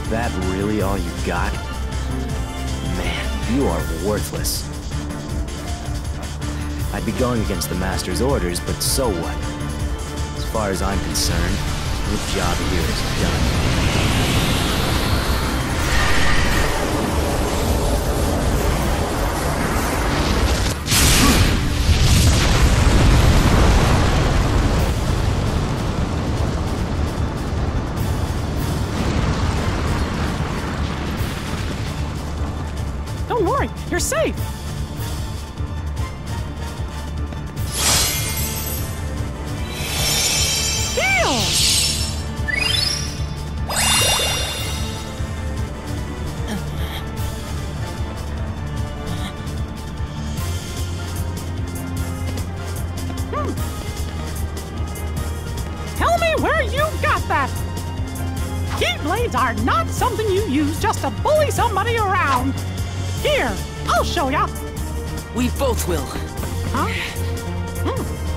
That really all you got? Man, you are worthless. I'd be going against the Master's orders, but so what? As far as I'm concerned, your job here is done. Don't worry, you're safe. Heal! Tell me where you got that. Keyblades are not something you use just to bully somebody around. Here, I'll show ya. We both will. Huh?